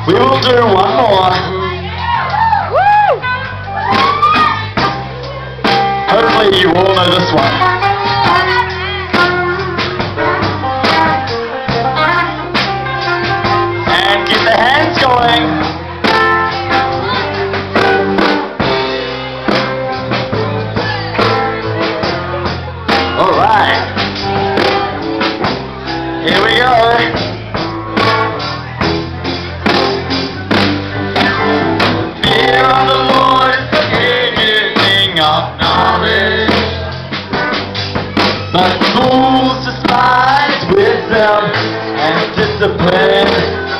We will do one more. Hopefully you all know this one. And keep the hands going. Alright. Here we go. Fear of the Lord is the beginning of knowledge, but fools despise wisdom and discipline.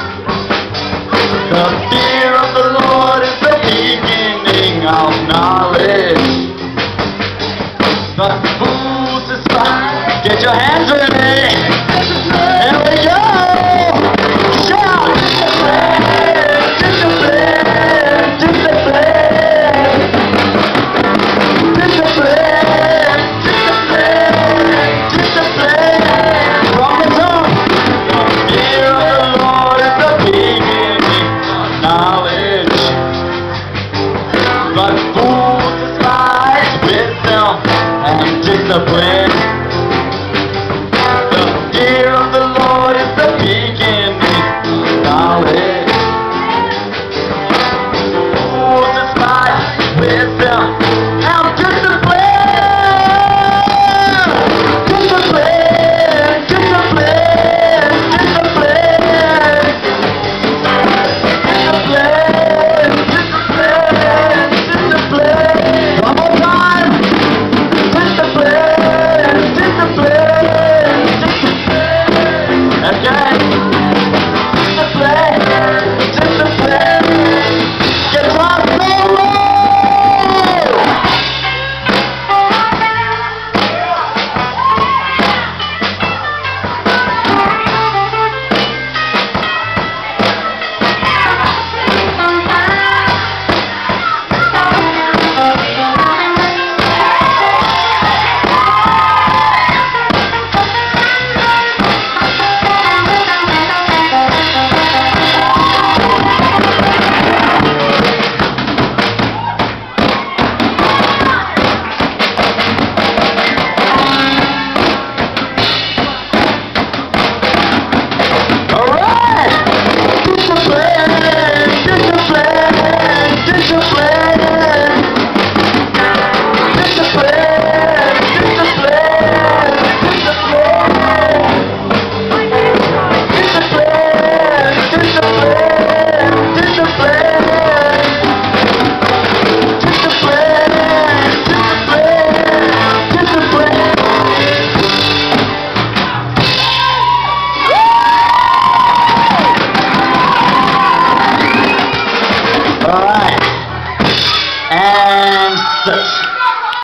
The fear of the Lord is the beginning of knowledge, but fools despise. Get your hands ready.